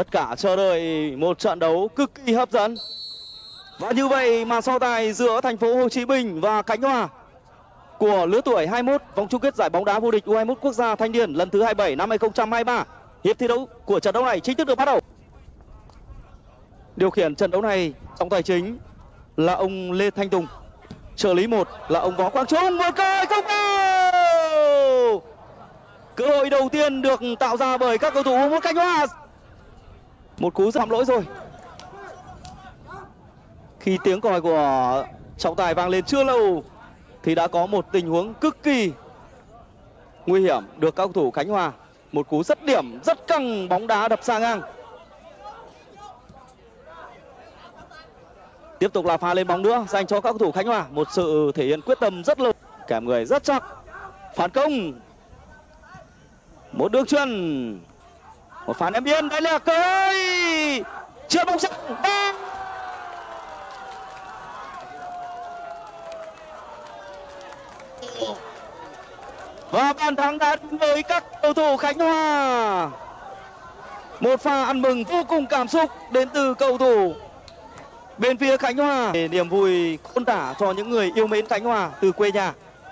Tất cả chờ đợi một trận đấu cực kỳ hấp dẫn. Và như vậy màn so tài giữa thành phố Hồ Chí Minh và Khánh Hòa của lứa tuổi 21 vòng chung kết giải bóng đá vô địch U21 quốc gia thanh niên lần thứ 27 năm 2023. Hiệp thi đấu của trận đấu này chính thức được bắt đầu. Điều khiển trận đấu này trọng tài chính là ông Lê Thanh Tùng. Trợ lý 1 là ông Võ Quang Trung. Một cơ hội không vào. Cơ hội đầu tiên được tạo ra bởi các cầu thủ U21 Khánh Hòa. Một cú phạm lỗi rồi. Khi tiếng còi của trọng tài vang lên chưa lâu thì đã có một tình huống cực kỳ nguy hiểm được các cầu thủ Khánh Hòa. Một cú dứt điểm rất căng, bóng đá đập xa ngang. Tiếp tục là pha lên bóng nữa dành cho các cầu thủ Khánh Hòa. Một sự thể hiện quyết tâm rất lớn, kèm người rất chắc. Phản công. Một đường chuyền. Một pha ném biên, đây là cơ hội. Chưa bóng sân. Và bàn thắng đã đến với các cầu thủ Khánh Hòa. Một pha ăn mừng vô cùng cảm xúc đến từ cầu thủ bên phía Khánh Hòa. Niềm vui khôn tả cho những người yêu mến Khánh Hòa từ quê nhà.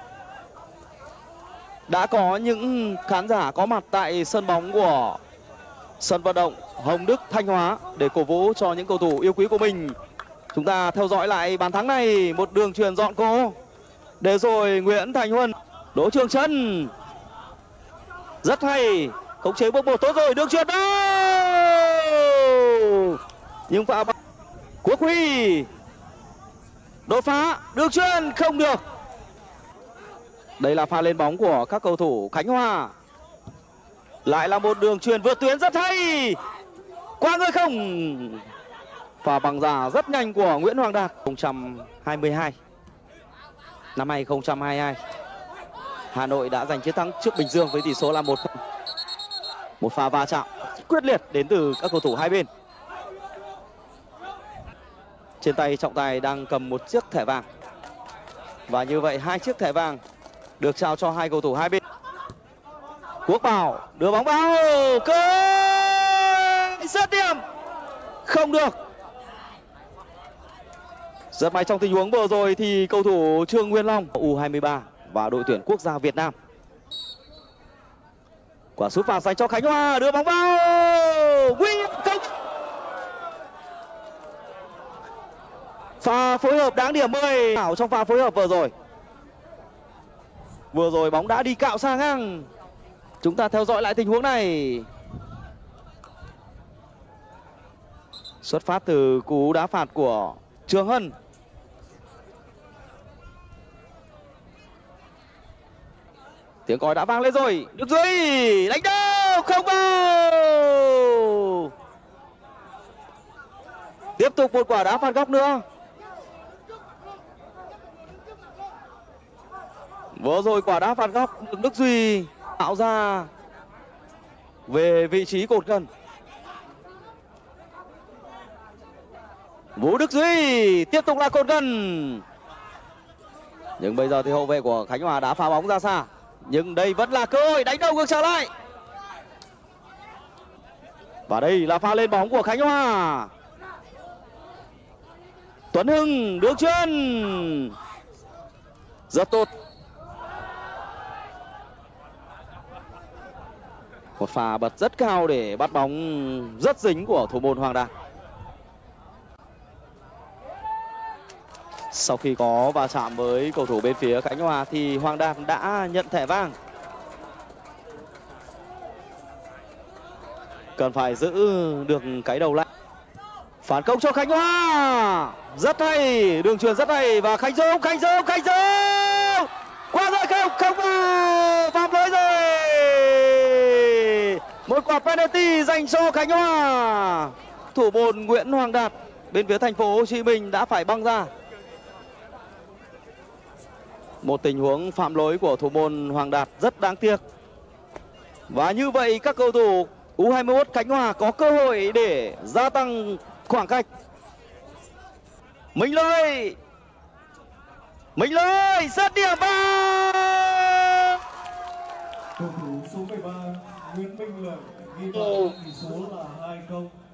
Đã có những khán giả có mặt tại sân bóng của sân vận động Hồng Đức Thanh Hóa để cổ vũ cho những cầu thủ yêu quý của mình. Chúng ta theo dõi lại bàn thắng này. Một đường chuyền dọn cố để rồi Nguyễn Thành Huân. Đỗ Trường Trân rất hay, khống chế bước một tốt rồi, đường chuyền đâu nhưng pha Quốc Huy đột phá, đường chuyền không được. Đây là pha lên bóng của các cầu thủ Khánh Hòa. Lại là một đường chuyền vượt tuyến rất hay, qua người không. Pha bằng giả rất nhanh của Nguyễn Hoàng Đạt. 2022 năm 2022 Hà Nội đã giành chiến thắng trước Bình Dương với tỷ số là 1-0. Một pha va chạm quyết liệt đến từ các cầu thủ hai bên. Trên tay trọng tài đang cầm một chiếc thẻ vàng. Và như vậy hai chiếc thẻ vàng được trao cho hai cầu thủ hai bên. Quốc Bảo đưa bóng vào, cơ dứt điểm không được. Rất may trong tình huống vừa rồi thì cầu thủ Trương Nguyên Long U23 và đội tuyển quốc gia Việt Nam. Quả sút phạt dành cho Khánh Hòa, đưa bóng vào, nguy hiểm không. Pha phối hợp đáng điểm 10 trong pha phối hợp vừa rồi. Vừa rồi bóng đã đi cạo sang ngang. Chúng ta theo dõi lại tình huống này. Xuất phát từ cú đá phạt của Trường Hân. Tiếng còi đã vang lên rồi. Được dưới, đánh đâu, không vào. Tiếp tục một quả đá phạt góc nữa. Vừa rồi quả đá phạt góc được Đức Duy tạo ra về vị trí cột gần. Vũ Đức Duy tiếp tục là cột gần. Nhưng bây giờ thì hậu vệ của Khánh Hòa đã phá bóng ra xa. Nhưng đây vẫn là cơ hội đánh đầu ngược trở lại. Và đây là pha lên bóng của Khánh Hòa. Tuấn Hưng đường chuyền rất tốt. Một pha bật rất cao để bắt bóng rất dính của thủ môn Hoàng Đạt. Sau khi có va chạm với cầu thủ bên phía Khánh Hòa thì Hoàng Đạt đã nhận thẻ vàng. Cần phải giữ được cái đầu lại. Phản công cho Khánh Hòa. Rất hay, đường chuyền rất hay. Và Khánh Dũng qua rồi không vào, phạm lỗi rồi. Một quả penalty dành cho Khánh Hòa. Thủ môn Nguyễn Hoàng Đạt bên phía thành phố Hồ Chí Minh đã phải băng ra. Một tình huống phạm lỗi của thủ môn Hoàng Đạt rất đáng tiếc. Và như vậy các cầu thủ U21 Khánh Hòa có cơ hội để gia tăng khoảng cách. Minh Lôi dứt điểm vào. Cầu thủ số 13 Nguyễn Minh Lợi ghi bàn tỷ số là 2-0.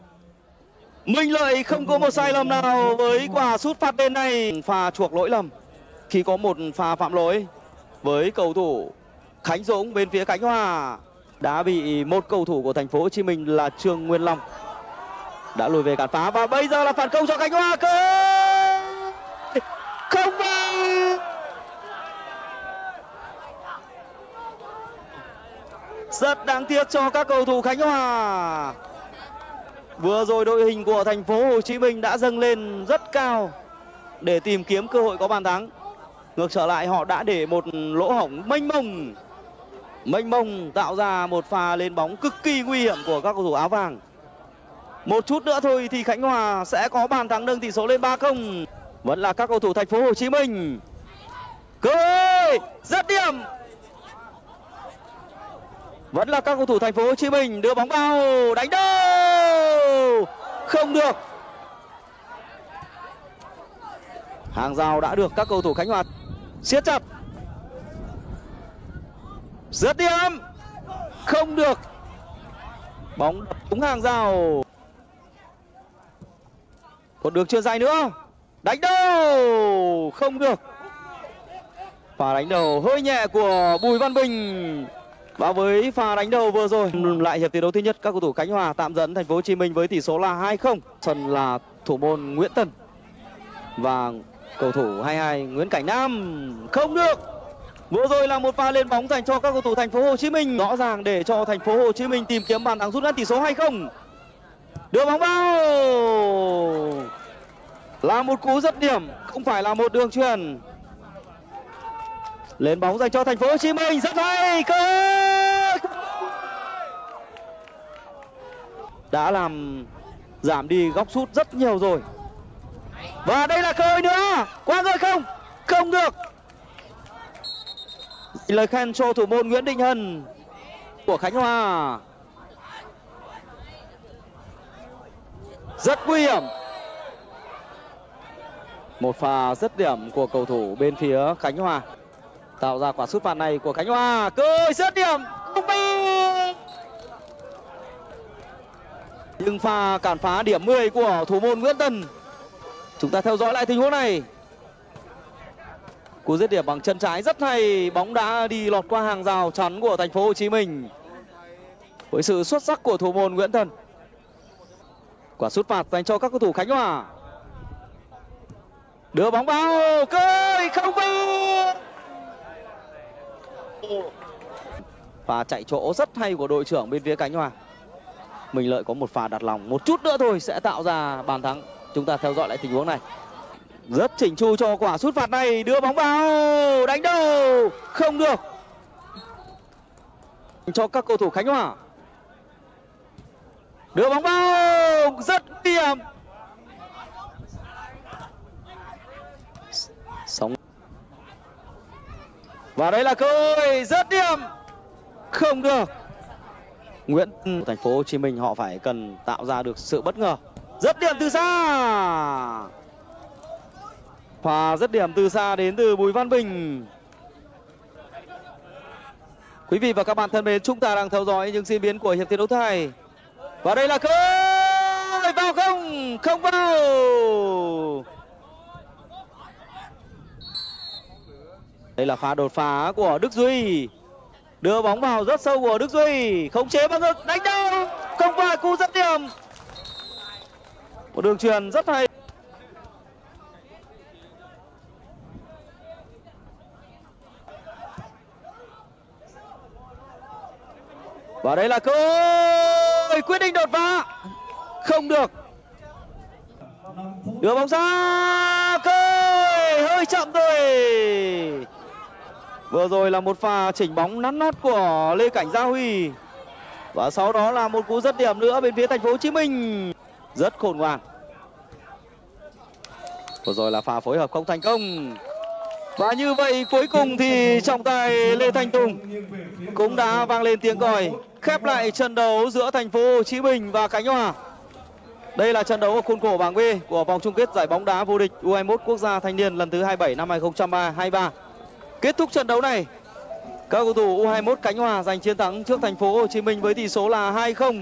Minh Lợi không có một sai lầm nào với quả sút phạt đền này. Pha chuộc lỗi lầm khi có một pha phạm lỗi với cầu thủ Khánh Dũng bên phía Khánh Hòa, đã bị một cầu thủ của thành phố Hồ Chí Minh là Trương Nguyên Long đã lùi về cản phá, và bây giờ là phản công cho Khánh Hòa. Cơ không vào. Rất đáng tiếc cho các cầu thủ Khánh Hòa. Vừa rồi đội hình của thành phố Hồ Chí Minh đã dâng lên rất cao để tìm kiếm cơ hội có bàn thắng. Ngược trở lại họ đã để một lỗ hổng mênh mông tạo ra một pha lên bóng cực kỳ nguy hiểm của các cầu thủ áo vàng. Một chút nữa thôi thì Khánh Hòa sẽ có bàn thắng nâng tỷ số lên 3-0. Vẫn là các cầu thủ thành phố Hồ Chí Minh. Cơ hội dứt điểm. Vẫn là các cầu thủ thành phố Hồ Chí Minh đưa bóng vào, đánh đâu không được. Hàng rào đã được các cầu thủ Khánh Hòa siết chặt. Dứt điểm không được. Bóng đập trúng hàng rào. Còn được chưa dài nữa. Đánh đầu không được. Pha đánh đầu hơi nhẹ của Bùi Văn Bình. Và với pha đánh đầu vừa rồi, lại hiệp thi đấu thứ nhất, các cầu thủ Khánh Hòa tạm dẫn thành phố Hồ Chí Minh với tỷ số là 2-0. Sân là thủ môn Nguyễn Tân và cầu thủ 22 Nguyễn Cảnh Nam. Không được. Vừa rồi là một pha lên bóng dành cho các cầu thủ thành phố Hồ Chí Minh, rõ ràng để cho thành phố Hồ Chí Minh tìm kiếm bàn thắng rút ngắn tỷ số 2-0. Đưa bóng vào là một cú dứt điểm, không phải là một đường chuyền. Lên bóng dành cho thành phố Hồ Chí Minh, rất hay. Đã làm giảm đi góc sút rất nhiều rồi. Và đây là cơ hội nữa. Qua rồi không? Không được. Lời khen cho thủ môn Nguyễn Đình Hân của Khánh Hòa. Rất nguy hiểm. Một pha dứt điểm của cầu thủ bên phía Khánh Hòa tạo ra quả sút phạt này của Khánh Hòa. Cơ hội dứt điểm. Nhưng pha cản phá điểm 10 của thủ môn Nguyễn Tân. Chúng ta theo dõi lại tình huống này. Cú dứt điểm bằng chân trái rất hay, bóng đã đi lọt qua hàng rào chắn của thành phố Hồ Chí Minh với sự xuất sắc của thủ môn Nguyễn Tân. Quả sút phạt dành cho các cầu thủ Khánh Hòa. Đưa bóng vào, cơ hội không vào. Pha chạy chỗ rất hay của đội trưởng bên phía Khánh Hòa. Minh Lợi có một pha đặt lòng, một chút nữa thôi sẽ tạo ra bàn thắng. Chúng ta theo dõi lại tình huống này. Rất chỉnh chu cho quả sút phạt này, đưa bóng vào, đánh đầu không được cho các cầu thủ Khánh Hòa. Đưa bóng vào, rất nguy hiểm. Sống. Và đây là cơ hội dứt điểm không được. Nguyễn thành phố Hồ Chí Minh họ phải cần tạo ra được sự bất ngờ. Dứt điểm từ xa. Pha dứt điểm từ xa đến từ Bùi Văn Bình. Quý vị và các bạn thân mến, chúng ta đang theo dõi những diễn biến của hiệp thi đấu thứ hai. Và đây là cơ hội vào không? Không vào. Đây là pha đột phá của Đức Duy. Đưa bóng vào rất sâu của Đức Duy, khống chế bằng ngực, đánh đâu không phải cú dứt điểm. Một đường chuyền rất hay. Và đây là cơ hội quyết định đột phá. Không được. Đưa bóng ra, cơ hội hơi chậm rồi. Vừa rồi là một pha chỉnh bóng nắn nót của Lê Cảnh Gia Huy. Và sau đó là một cú dứt điểm nữa bên phía thành phố Hồ Chí Minh. Rất khôn ngoan. Vừa rồi là pha phối hợp không thành công. Và như vậy cuối cùng thì trọng tài Lê Thanh Tùng cũng đã vang lên tiếng còi khép lại trận đấu giữa thành phố Hồ Chí Minh và Khánh Hòa. Đây là trận đấu ở khuôn khổ bảng B của vòng chung kết giải bóng đá vô địch U21 quốc gia thanh niên lần thứ 27 năm 2023. Kết thúc trận đấu này, các cầu thủ U21 Khánh Hòa giành chiến thắng trước thành phố Hồ Chí Minh với tỷ số là 2-0.